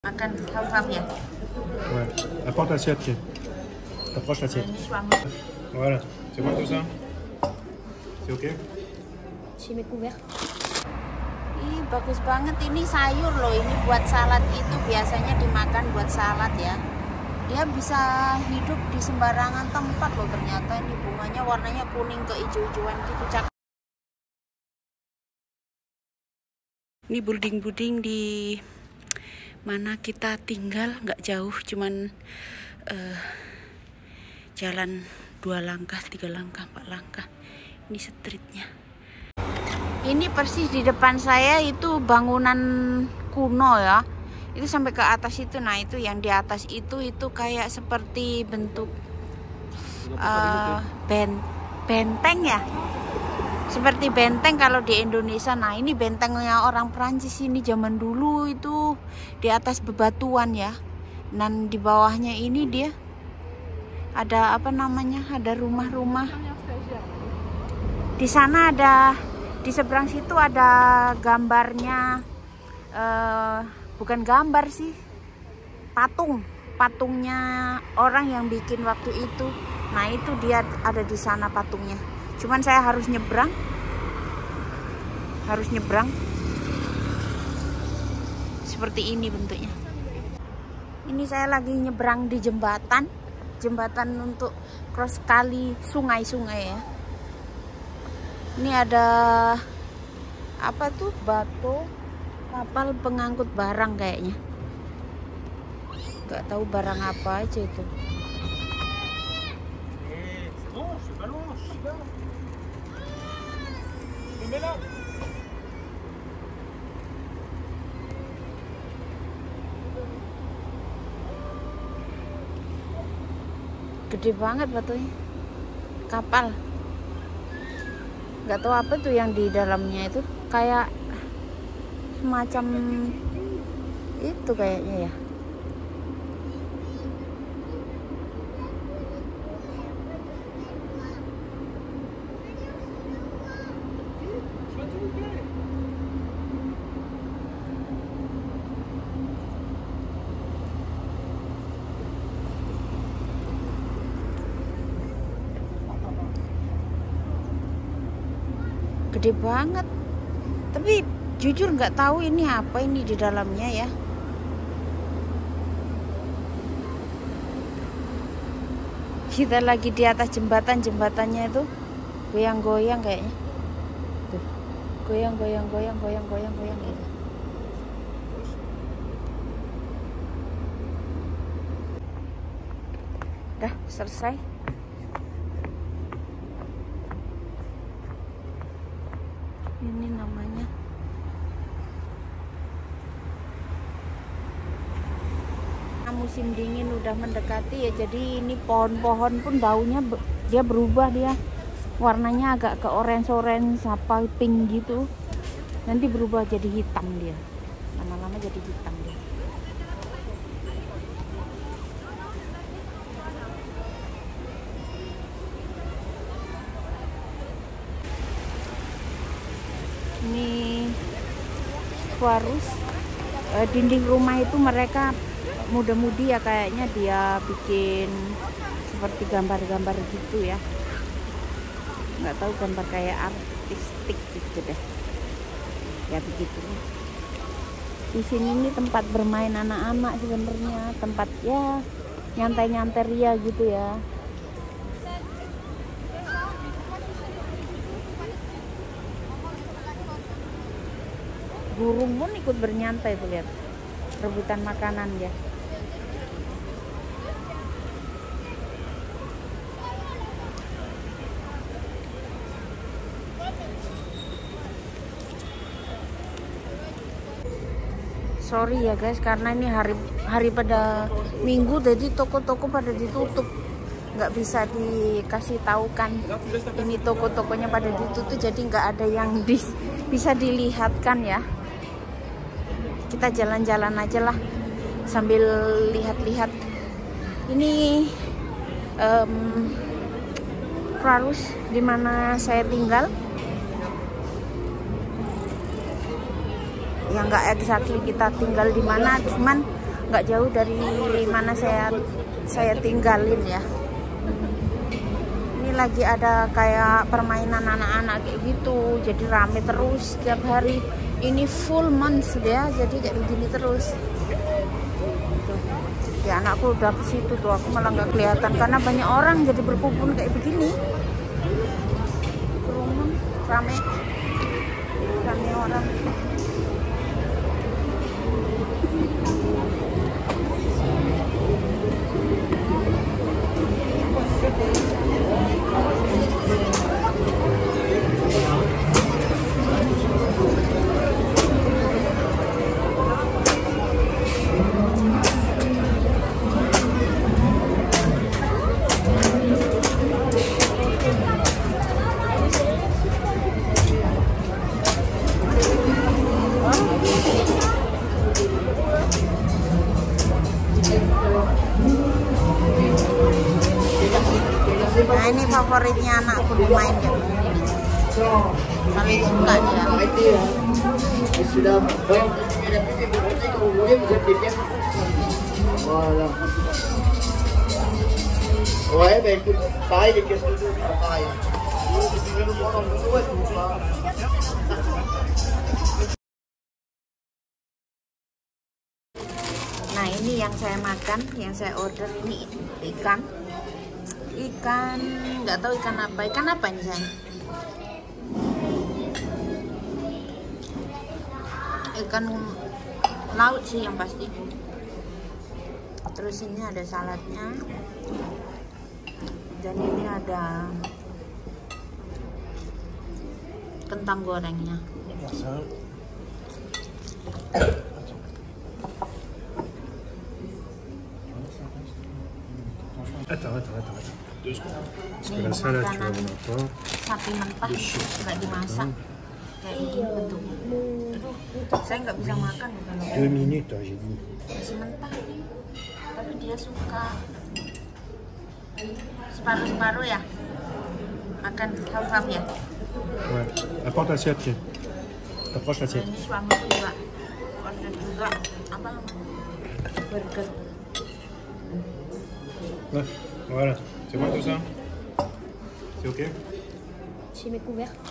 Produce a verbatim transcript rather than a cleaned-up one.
Makan, kamu paham ya? Ouais. Apporte l'assiette, tiens. Approche l'assiette. Voilà. C'est bon tout ça? C'est ok? Sini couvert. Ih, bagus banget ini sayur loh. Ini buat salad itu biasanya dimakan buat salad ya. Dia bisa hidup di sembarangan tempat loh ternyata. Ini bunganya warnanya kuning ke hijau-hijauan gitu, cakep. Ini building-building di mana kita tinggal, nggak jauh, cuman uh, jalan dua langkah, tiga langkah, empat langkah. Ini streetnya. Ini persis di depan saya itu bangunan kuno ya. Itu sampai ke atas itu. Nah itu yang di atas itu itu kayak seperti bentuk uh, ben, benteng ya. Seperti benteng kalau di Indonesia. Nah ini bentengnya orang Perancis ini zaman dulu itu di atas bebatuan ya. Dan di bawahnya ini dia ada apa namanya? Ada rumah-rumah. Di sana ada, di seberang situ ada gambarnya, uh, bukan gambar sih, patung, patungnya orang yang bikin waktu itu. Nah itu dia ada di sana patungnya. Cuman saya harus nyebrang, harus nyebrang. Seperti ini bentuknya. Ini saya lagi nyebrang di jembatan, jembatan untuk cross kali sungai-sungai ya. Ini ada apa tuh, batu kapal pengangkut barang kayaknya. Gak tahu barang apa aja itu. Gede banget batunya, kapal. Nggak tahu apa tuh yang di dalamnya itu, kayak semacam itu kayaknya ya. Gede banget, tapi jujur nggak tahu ini apa ini di dalamnya ya. Kita lagi di atas jembatan, jembatannya itu goyang-goyang kayaknya. Tuh, goyang-goyang, goyang, goyang, goyang, goyang gitu. Dah selesai. Ini namanya musim dingin udah mendekati ya, jadi ini pohon-pohon pun daunnya dia berubah, dia warnanya agak ke orange-orange apa pink gitu, nanti berubah jadi hitam, dia lama-lama jadi hitam dia. Ini Quarus, e, dinding rumah itu mereka muda-mudi ya kayaknya, dia bikin seperti gambar-gambar gitu ya, nggak tahu, gambar kayak artistik gitu deh ya, begitu. Di sini ini tempat bermain anak-anak sebenarnya, tempat ya nyantai-nyantai ria gitu ya. Burung pun ikut bernyantai tuh, lihat, rebutan makanan ya. Sorry ya guys, karena ini hari hari pada Minggu, jadi toko-toko pada ditutup, nggak bisa dikasih tahu kan ini toko-tokonya pada ditutup, jadi nggak ada yang di, bisa dilihatkan ya. Kita jalan-jalan aja lah sambil lihat-lihat. Ini um, Quarus di mana saya tinggal. Ya nggak exactly kita tinggal di mana, cuman nggak jauh dari mana saya saya tinggalin ya. Ini lagi ada kayak permainan anak-anak kayak gitu, jadi rame terus setiap hari. Ini full month ya, jadi kayak begini terus. Tuh. Ya anakku udah ke situ tuh, aku malah nggak kelihatan karena banyak orang jadi berkumpul kayak begini. Kerumun, rame, rame orang. Nah ini favoritnya anakku bermain ya. Paling suka dia. Sudah baik. Kemudian bisa dipikir. Wala. Oh ya, baik. Saya dikit dulu apa ya? Nah ini yang saya makan, yang saya order ini ikan. Ikan, nggak tahu ikan apa. Ikan apa ini sayang? Ikan laut sih yang pasti. Terus ini ada saladnya. Dan ini ada kentang gorengnya. Attends, attends, attends, attends. Deux secondes. Parce que Ini la salade, tu makanan vas voir pas. sapi mentah, nggak dimasak. Kayak ini bentuknya. Saya nggak bisa makan kalau Deux minutes, hein, j'ai dit. masih mentah. Tapi dia suka separuh-separuh ya. Makan half-half ya. Ouais. Apporte l'assiette, tiens. Approche l'assiette. Ini suamiku juga order juga apa namanya? Burger. Ouais. Voilà. C'est bon tout ça? C'est ok? J'ai mes couverts.